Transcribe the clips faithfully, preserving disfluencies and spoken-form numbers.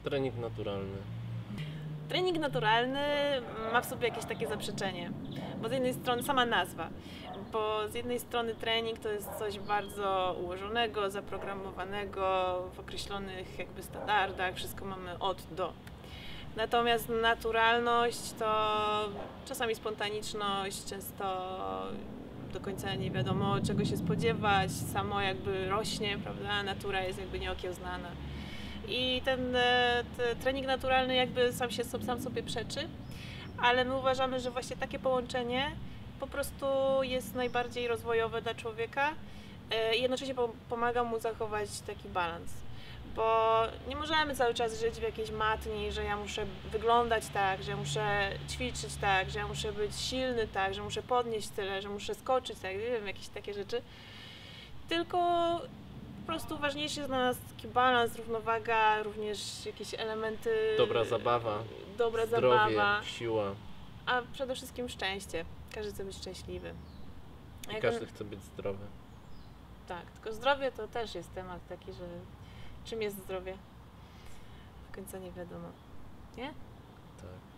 Trening naturalny. Trening naturalny ma w sobie jakieś takie zaprzeczenie, bo z jednej strony sama nazwa, bo z jednej strony trening to jest coś bardzo ułożonego, zaprogramowanego, w określonych jakby standardach, wszystko mamy od do. Natomiast naturalność to czasami spontaniczność, często do końca nie wiadomo czego się spodziewać, samo jakby rośnie, prawda, natura jest jakby nieokiełznana. I ten, ten trening naturalny jakby sam się sam sobie przeczy, ale my uważamy, że właśnie takie połączenie po prostu jest najbardziej rozwojowe dla człowieka i jednocześnie pomaga mu zachować taki balans. Bo nie możemy cały czas żyć w jakiejś matni, że ja muszę wyglądać tak, że ja muszę ćwiczyć tak, że ja muszę być silny tak, że muszę podnieść tyle, że muszę skoczyć tak, nie wiem, jakieś takie rzeczy. Tylko po prostu ważniejszy jest dla nas taki balans, równowaga, również jakieś elementy... Dobra zabawa, dobra zdrowie, zabawa, siła. A przede wszystkim szczęście. Każdy chce być szczęśliwy. I każdy chce być zdrowy. Tak, tylko zdrowie to też jest temat taki, że czym jest zdrowie? Do końca nie wiadomo. Nie? Tak.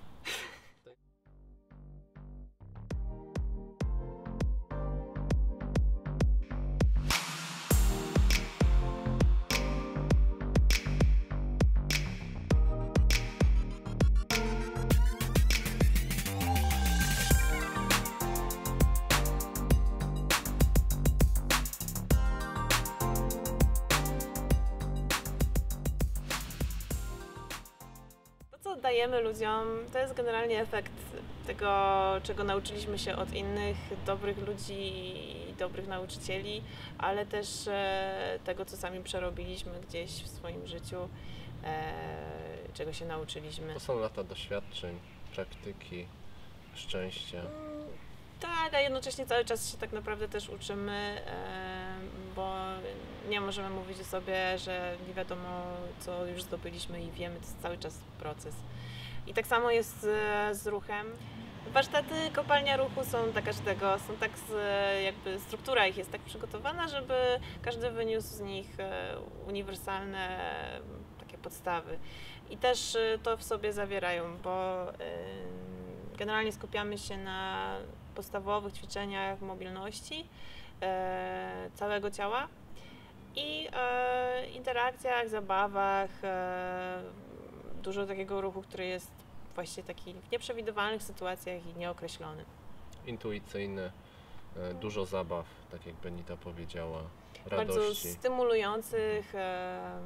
Co dajemy ludziom, to jest generalnie efekt tego, czego nauczyliśmy się od innych dobrych ludzi i dobrych nauczycieli, ale też e, tego, co sami przerobiliśmy gdzieś w swoim życiu, e, czego się nauczyliśmy. To są lata doświadczeń, praktyki, szczęścia. Tak, a jednocześnie cały czas się tak naprawdę też uczymy, bo nie możemy mówić o sobie, że nie wiadomo, co już zdobyliśmy i wiemy, to jest cały czas proces. I tak samo jest z, z ruchem. Warsztaty kopalnia ruchu są dla każdego, są tak z, jakby struktura ich jest tak przygotowana, żeby każdy wyniósł z nich uniwersalne takie podstawy. I też to w sobie zawierają, bo generalnie skupiamy się na podstawowych ćwiczeniach mobilności e, całego ciała i e, interakcjach, zabawach, e, dużo takiego ruchu, który jest właśnie taki w nieprzewidywalnych sytuacjach i nieokreślony. Intuicyjny, e, dużo zabaw, tak jak Benita powiedziała, radości. Bardzo stymulujących. E,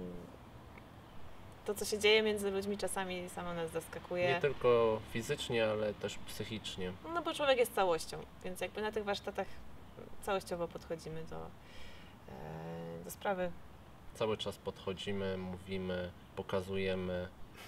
To, co się dzieje między ludźmi, czasami samo nas zaskakuje. Nie tylko fizycznie, ale też psychicznie. No bo człowiek jest całością, więc jakby na tych warsztatach całościowo podchodzimy do, do sprawy. Cały czas podchodzimy, mówimy, pokazujemy.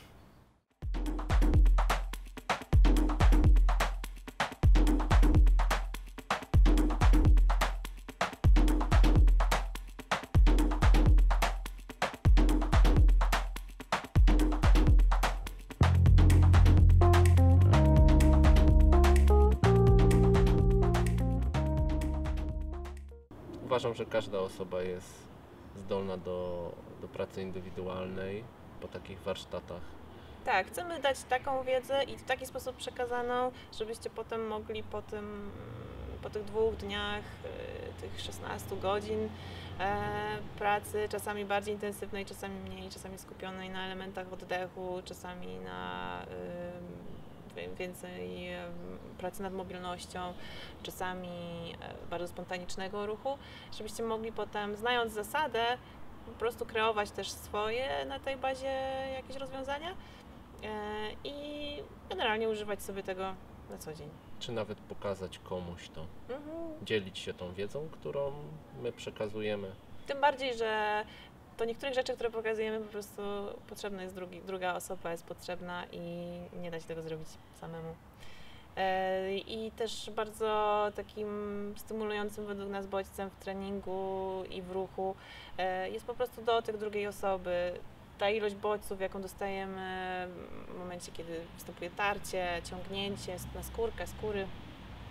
Uważam, że każda osoba jest zdolna do, do pracy indywidualnej po takich warsztatach. Tak, chcemy dać taką wiedzę i w taki sposób przekazaną, żebyście potem mogli po, tym, po tych dwóch dniach, tych szesnastu godzin e, pracy, czasami bardziej intensywnej, czasami mniej, czasami skupionej na elementach oddechu, czasami na y, więcej pracy nad mobilnością, czasami bardzo spontanicznego ruchu, żebyście mogli potem, znając zasadę, po prostu kreować też swoje na tej bazie jakieś rozwiązania i generalnie używać sobie tego na co dzień. Czy nawet pokazać komuś to, Mhm. dzielić się tą wiedzą, którą my przekazujemy. Tym bardziej, że do niektórych rzeczy, które pokazujemy, po prostu potrzebna jest drugi, druga osoba, jest potrzebna i nie da się tego zrobić samemu. I też bardzo takim stymulującym według nas bodźcem w treningu i w ruchu jest po prostu dotyk drugiej osoby. Ta ilość bodźców, jaką dostajemy w momencie, kiedy występuje tarcie, ciągnięcie na skórkę, skóry.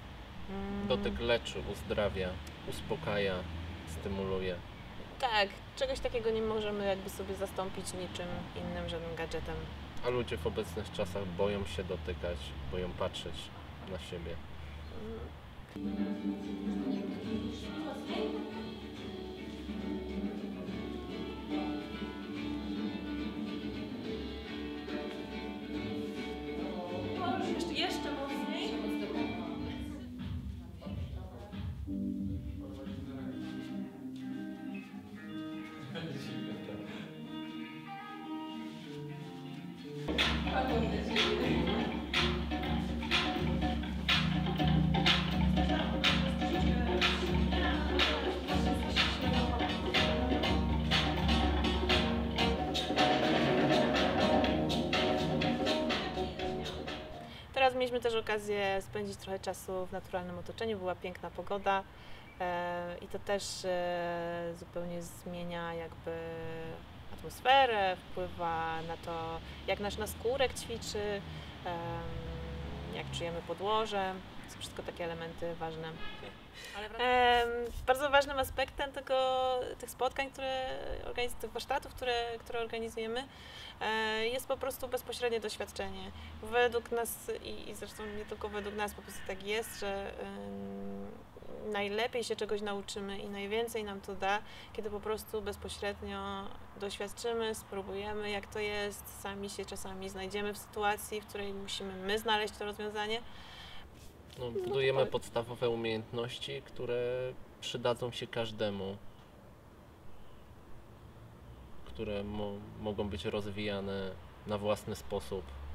Dotyk leczy, uzdrawia, uspokaja, stymuluje. Tak. czegoś takiego nie możemy jakby sobie zastąpić niczym innym, żadnym gadżetem. A ludzie w obecnych czasach boją się dotykać, boją patrzeć na siebie. Jeszcze, jeszcze mocniej. Teraz mieliśmy też okazję spędzić trochę czasu w naturalnym otoczeniu, była piękna pogoda e, i to też e, zupełnie zmienia jakby atmosferę, wpływa na to, jak nasz naskórek ćwiczy, e, jak czujemy podłoże. To są wszystko takie elementy ważne. E, bardzo ważnym aspektem tego, tych spotkań, które organiz- tych warsztatów, które, które organizujemy, e, jest po prostu bezpośrednie doświadczenie. Według nas i, i zresztą nie tylko według nas, po prostu tak jest, że y, najlepiej się czegoś nauczymy i najwięcej nam to da, kiedy po prostu bezpośrednio doświadczymy, spróbujemy, jak to jest, sami się czasami znajdziemy w sytuacji, w której musimy my znaleźć to rozwiązanie. No, budujemy no tak. podstawowe umiejętności, które przydadzą się każdemu, które mo mogą być rozwijane na własny sposób